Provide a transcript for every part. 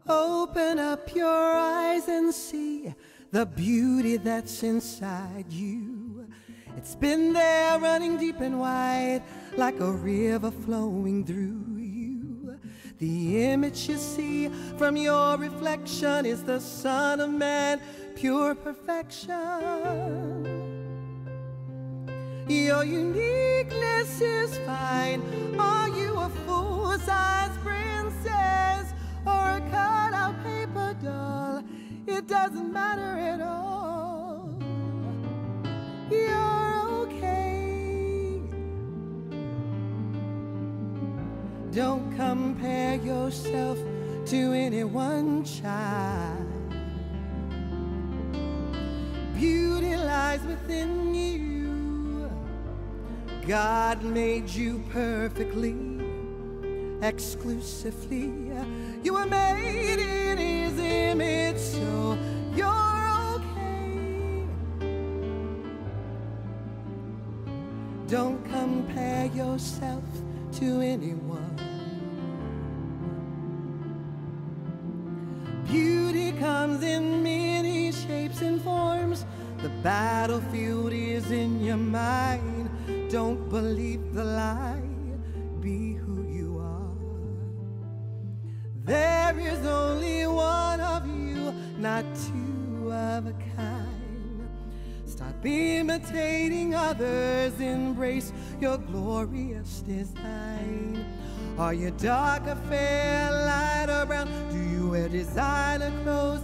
Open up your eyes and see the beauty that's inside you. It's been there running deep and wide like a river flowing through you. The image you see from your reflection is the Son of Man, pure perfection. Your uniqueness is fine. Are you a full-size princess or a cut-out paper doll? It doesn't matter at all. You're okay. Don't compare yourself to anyone, child. Beauty lies within you. God made you perfectly, exclusively. You were made in His image, so you're okay. Don't compare yourself to anyone. Beauty comes in many shapes and forms. The battlefield is in your mind. Don't believe the lie. Be who you are. There is only one of you, not two of a kind. Stop imitating others. Embrace your glorious design. Are you dark or fair, light or brown? Do you wear designer clothes,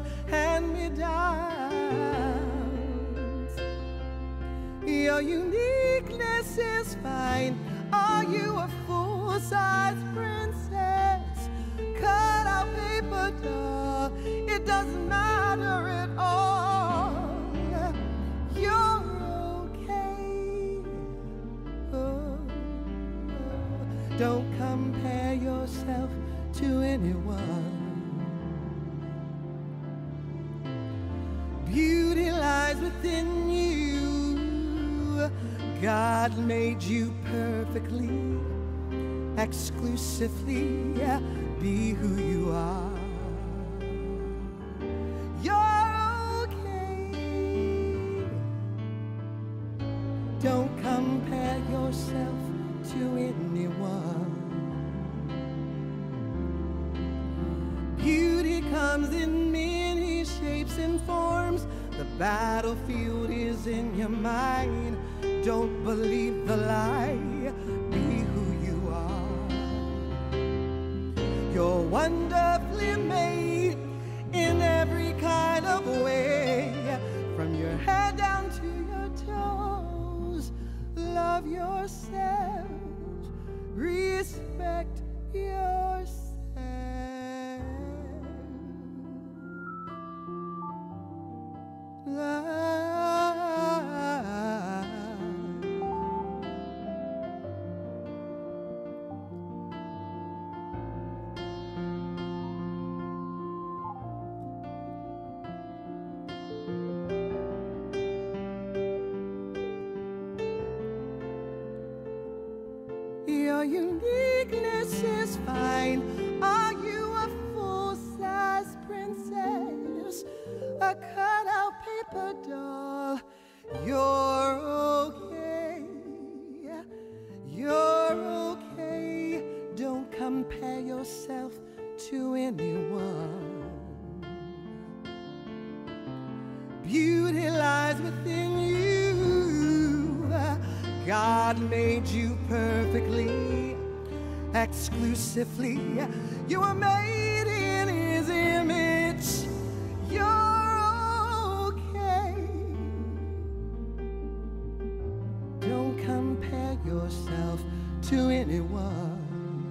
hand-me-downs? Your uniqueness is fine. Are you a full-size princess, cut out paper doll? It doesn't matter at all. You're okay. Oh. Don't compare yourself to anyone. Beauty lies within you. God made you perfectly, exclusively. Be who you are. You're okay. Don't compare yourself to anyone. Beauty comes in many shapes and forms. The battlefield is in your mind. Don't believe the lie. Be who you are. You're wonderfully made in every kind of way. From your head down to your toes. Love yourself. Respect yourself. Your uniqueness is fine. Are you a full-size princess, a cut-out paper doll? You're okay. You're okay. Don't compare yourself to anyone. Beauty lies within you. God made you perfectly, exclusively. You were made in His image. You're okay. Don't compare yourself to anyone.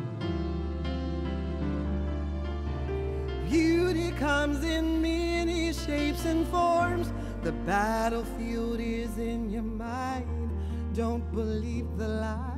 Beauty comes in many shapes and forms. The battlefield is in your mind. Don't believe the lie.